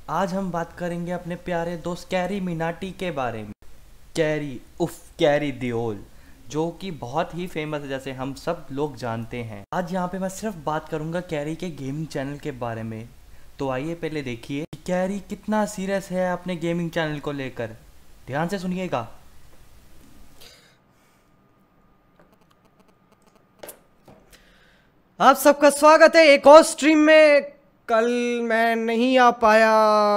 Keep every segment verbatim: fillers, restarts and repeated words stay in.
आज हम बात करेंगे अपने प्यारे दोस्त कैरी मिनाटी के बारे में। कैरी उफ कैरी दियोल जो कि बहुत ही फेमस है, जैसे हम सब लोग जानते हैं। आज यहाँ पे मैं सिर्फ बात करूँगा कैरी के गेमिंग चैनल के बारे में। तो आइए पहले देखिए कि कैरी कितना सीरियस है अपने गेमिंग चैनल को लेकर। ध्यान से सुनिएगा। आप सबका स्वागत है एक और स्ट्रीम में। कल मैं नहीं आ पाया।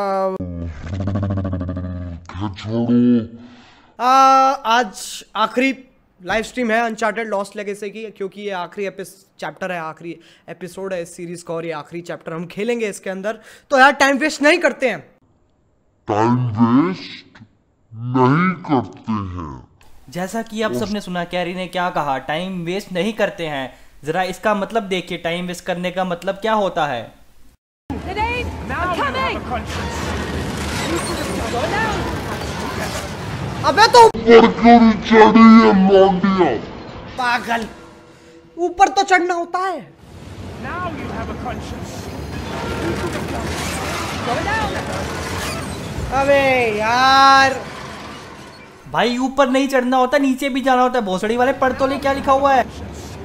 आ, आज आखिरी लाइव स्ट्रीम है अनचार्टेड लॉस्ट लेगेसी की, क्योंकि ये आखिरी चैप्टर है, आखिरी एपिसोड है इस सीरीज का और ये आखिरी चैप्टर हम खेलेंगे इसके अंदर। तो यार टाइम वेस्ट नहीं करते हैं, टाइम वेस्ट नहीं करते हैं। जैसा कि आप सबने सुना कैरी ने क्या कहा, टाइम वेस्ट नहीं करते हैं। जरा इसका मतलब देखिए, टाइम वेस्ट करने का मतलब क्या होता है। अबे तो ऊपर क्यों नहीं चढ़ी है लौंडिया? पागल, ऊपर तो चढ़ना होता है। अबे यार भाई ऊपर नहीं चढ़ना होता, नीचे भी जाना होता है। भोसड़ी वाले पढ़ तो ले, क्या लिखा हुआ है?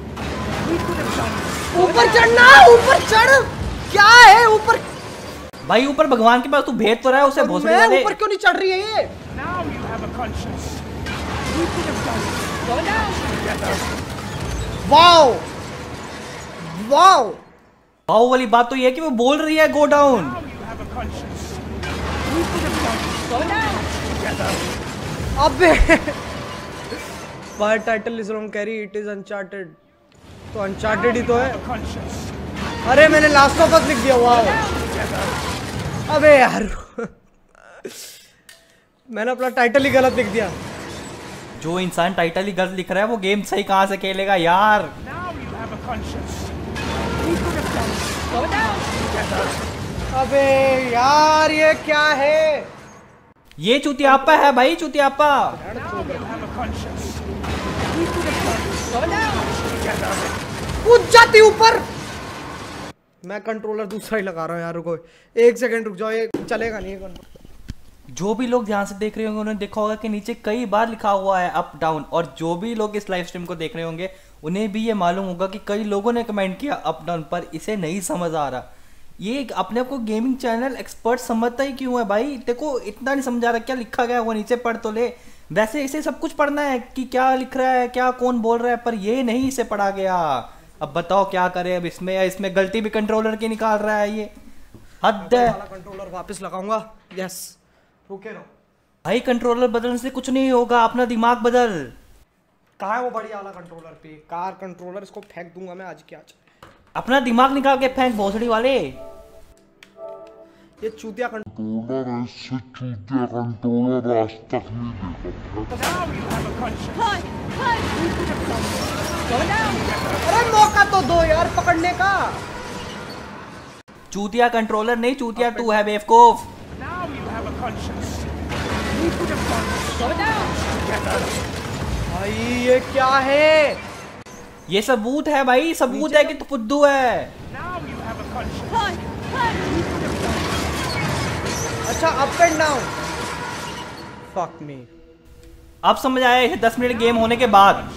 ऊपर चढ़ना, ऊपर चढ़। क्या है ऊपर? भाई ऊपर भगवान के पास तू भेज तो रहा है उसे। भोसड़ी मैं वाले ऊपर क्यों नहीं चढ़ रही है ये? वाओ वाओ वाओ वाली बात तो ये है कि वो बोल रही है गो डाउन। अबे पर title is wrong Carry, it is uncharted. तो अनचार्टेड ही तो है। अरे मैंने लास्ट ऑफ अस लिख दिया। वाह अबे यार मैंने अपना टाइटल ही गलत लिख दिया। जो इंसान टाइटल ही गलत लिख रहा है वो गेम सही कहां से खेलेगा यार। अबे यार ये क्या है? ये चुतियापा है भाई, चुतियापा। कूद जाती ऊपर। मैं कंट्रोलर दूसरा ही लगा रहा हूँ यार, रुको एक सेकंड रुक जाओ, ये चलेगा नहीं है। जो भी लोग ध्यान से देख रहे होंगे उन्होंने देखा होगा कि नीचे कई बार लिखा हुआ है अप डाउन, और जो भी लोग इस लाइव स्ट्रीम को देख रहे होंगे उन्हें भी ये मालूम होगा कि कई लोगों ने कमेंट किया अप डाउन, पर इसे नहीं समझ आ रहा। ये अपने आप को गेमिंग चैनल एक्सपर्ट समझता ही क्यों है भाई? देखो इतना नहीं समझा रहा क्या लिखा गया वो नीचे पढ़ तो ले। वैसे इसे सब कुछ पढ़ना है कि क्या लिख रहा है, क्या कौन बोल रहा है, पर ये नहीं इसे पढ़ा गया। अब बताओ क्या करे अब इसमें, या इसमें गलती भी कंट्रोलर की निकाल रहा है। ये हद है। कंट्रोलर वापस लगाऊंगा। यस रुके रहो भाई, कंट्रोलर बदलने से कुछ नहीं होगा, अपना दिमाग बदल। कहाँ है वो बढ़िया वाला कंट्रोलर? पे कार कंट्रोलर, इसको फेंक दूंगा मैं आज के आज। अपना दिमाग निकाल के फेंक भोसड़ी वाले। ये चूतिया कंट्रोलर ऐसे चूतिया कंट्रोलर आज तक नहीं देखा। अरे मौका तो दो यार पकड़ने का। चूतिया कंट्रोलर नहीं, चूतिया तू है बेवकूफ। भाई ये क्या है? ये सबूत है भाई, सबूत है कि तू फुद्दू है। अच्छा up and down. Fuck me. अब समझ आया इसे दस मिनट गेम होने के बाद।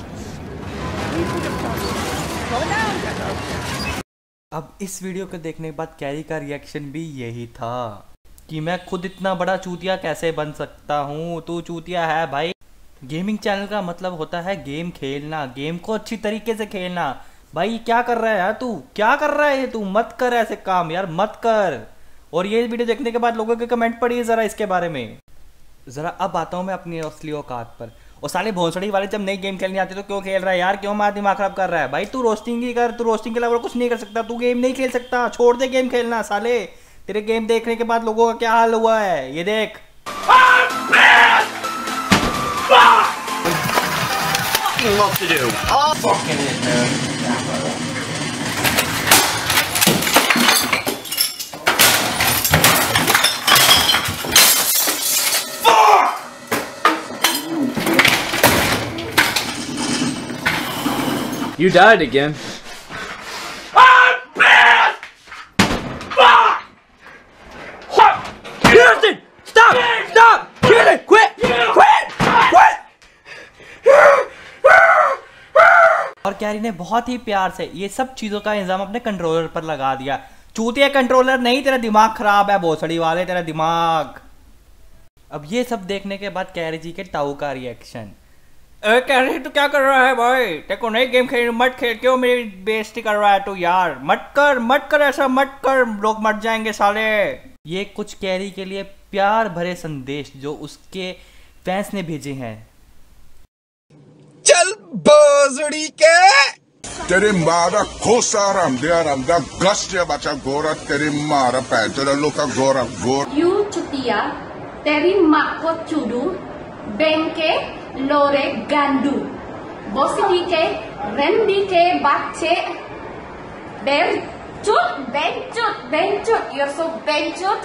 अब इस वीडियो को देखने के बाद कैरी का रिएक्शन भी यही था कि मैं खुद इतना बड़ा चूतिया कैसे बन सकता हूँ। तू चूतिया है भाई। गेमिंग चैनल का मतलब होता है गेम खेलना, गेम को अच्छी तरीके से खेलना। भाई क्या कर रहा है यार तू, क्या कर रहा है तू? मत कर ऐसे काम यार, मत कर। और ये वीडियो देखने के बाद लोगों के कमेंट पढ़िए जरा इसके बारे में। जरा अब आता हूँ मैं अपनी असली औकात पर। और साले भोसड़ी वाले जब नई गेम खेलने आते तो क्यों खेल रहा है यार? क्यों हमारा दिमाग खराब कर रहा है भाई? तू रोस्टिंग ही कर, तू रोस्टिंग के अलावा कुछ नहीं कर सकता। तू गेम नहीं खेल सकता, छोड़ दे गेम खेलना साले। तेरे गेम देखने के बाद लोगों का क्या हाल हुआ है ये देख। What to do? Oh, fucking it, man. Fuck! You died again. I'm pissed! Fuck! What? Carry ने बहुत ही प्यार से ये सब चीजों का इंतजाम अपने कंट्रोलर पर लगा दिया। चूतिया कंट्रोलर नहीं, तेरा दिमाग खराब है भोसड़ी वाले, तेरा दिमाग। अब ये सब देखने के बाद कैरी जी के ताऊ का रिएक्शन। अरे कैरी तू क्या कर रहा है भाई? तेरे को नई गेम खेल, मत खेल, क्यों मेरी बेइज्जती कर रहा है तू यार? मत कर मत कर ऐसा मत कर, लोग मर जाएंगे साले। ये कुछ कैरी के लिए प्यार भरे संदेश जो उसके फैंस ने भेजे हैं। चल बोजड़ी के तेरे मारा खोसा राम दिया राम दा गस्ट या बच्चा गोरा तेरे मारा पैर तेरा लोका गोरा गोर यू चुतिया तेरी माँ को चुडू बेंके लोरे गांडू बोसडी के रेंडी के बच्चे बेंचुट बेंचुट बेंचुट you're so बेंचुट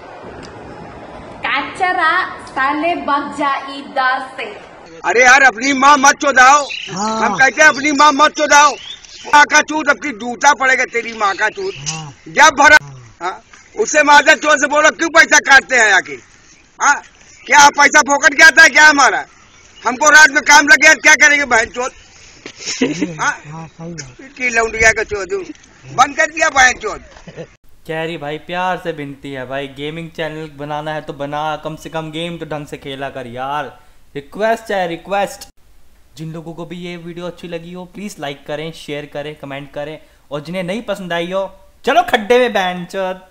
काचरा साले बग जा इधर से। अरे यार अपनी माँ मत चोदाओ। हाँ। हम कहते हैं अपनी माँ मत चोदाओ। माँ का चूत अपनी जूता पड़ेगा तेरी माँ का चूत। हाँ। जब भरा हाँ। उससे मादर चोर से बोलो क्यों पैसा काटते हैं आके? हाँ क्या पैसा फोकट क्या आता है क्या हमारा? हमको रात में काम लगे क्या करेंगे बहन चोत? हाँ लौंडिया का चोद बंद कर दिया बहन चोद। कैरी भाई प्यार से विनती है भाई, गेमिंग चैनल बनाना है तो बना, कम से कम गेम तो ढंग से खेला कर यार। रिक्वेस्ट है रिक्वेस्ट। जिन लोगों को भी ये वीडियो अच्छी लगी हो प्लीज लाइक करें, शेयर करें, कमेंट करें, और जिन्हें नहीं पसंद आई हो चलो खड्डे में बैंचोद।